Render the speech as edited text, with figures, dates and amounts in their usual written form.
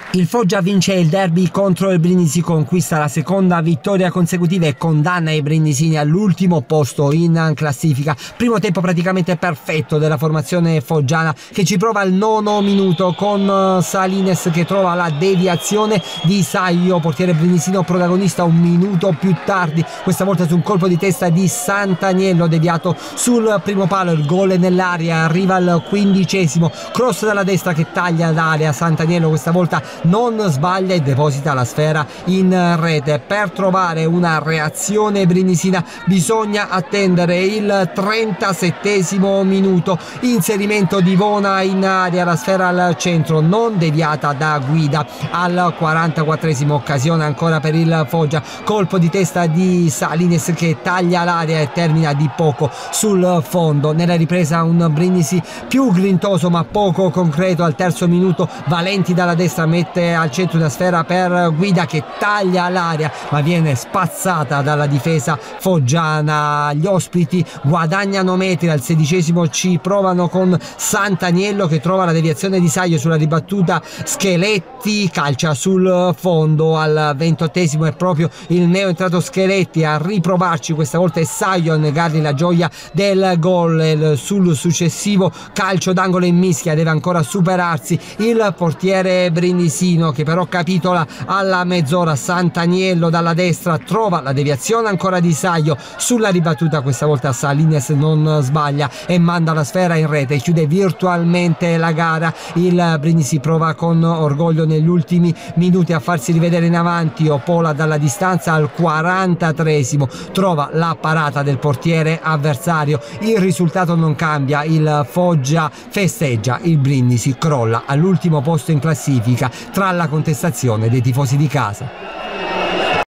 Il Foggia vince il derby contro il Brindisi, conquista la seconda vittoria consecutiva e condanna i brindisini all'ultimo posto in classifica. Primo tempo praticamente perfetto della formazione foggiana, che ci prova al 9° minuto con Salines che trova la deviazione di Saio, portiere brindisino protagonista un minuto più tardi, questa volta su un colpo di testa di Sant'Agnello deviato sul primo palo. Il gol nell'area, arriva al 15°, cross dalla destra che taglia l'area. Sant'Agnello questa volta non sbaglia e deposita la sfera in rete. Per trovare una reazione brindisina bisogna attendere il 37° minuto, inserimento di Vona in area, la sfera al centro non deviata da Guida. Al 44°, occasione ancora per il Foggia, colpo di testa di Salines che taglia l'area e termina di poco sul fondo. Nella ripresa un Brindisi più grintoso ma poco concreto. Al 3° minuto Valenti dalla destra mette al centro una sfera per Guida che taglia l'area ma viene spazzata dalla difesa foggiana. Gli ospiti guadagnano metri. Al 16° ci provano con Sant'Agnello che trova la deviazione di Saio sulla ribattuta. Scheletti calcia sul fondo. Al 28° è proprio il neo entrato Scheletti a riprovarci, questa volta è Saio a negargli la gioia del gol. Sul successivo calcio d'angolo in mischia deve ancora superarsi il portiere brindisino, che però capitola alla mezz'ora. Sant'Agnello dalla destra trova la deviazione ancora di Saio sulla ribattuta, questa volta Salines non sbaglia e manda la sfera in rete, chiude virtualmente la gara. Il Brindisi prova con orgoglio negli ultimi minuti a farsi rivedere in avanti. Opola dalla distanza al 43° trova la parata del portiere avversario. Il risultato non cambia, il Foggia festeggia, il Brindisi crolla all'ultimo posto in classifica tra la contestazione dei tifosi di casa.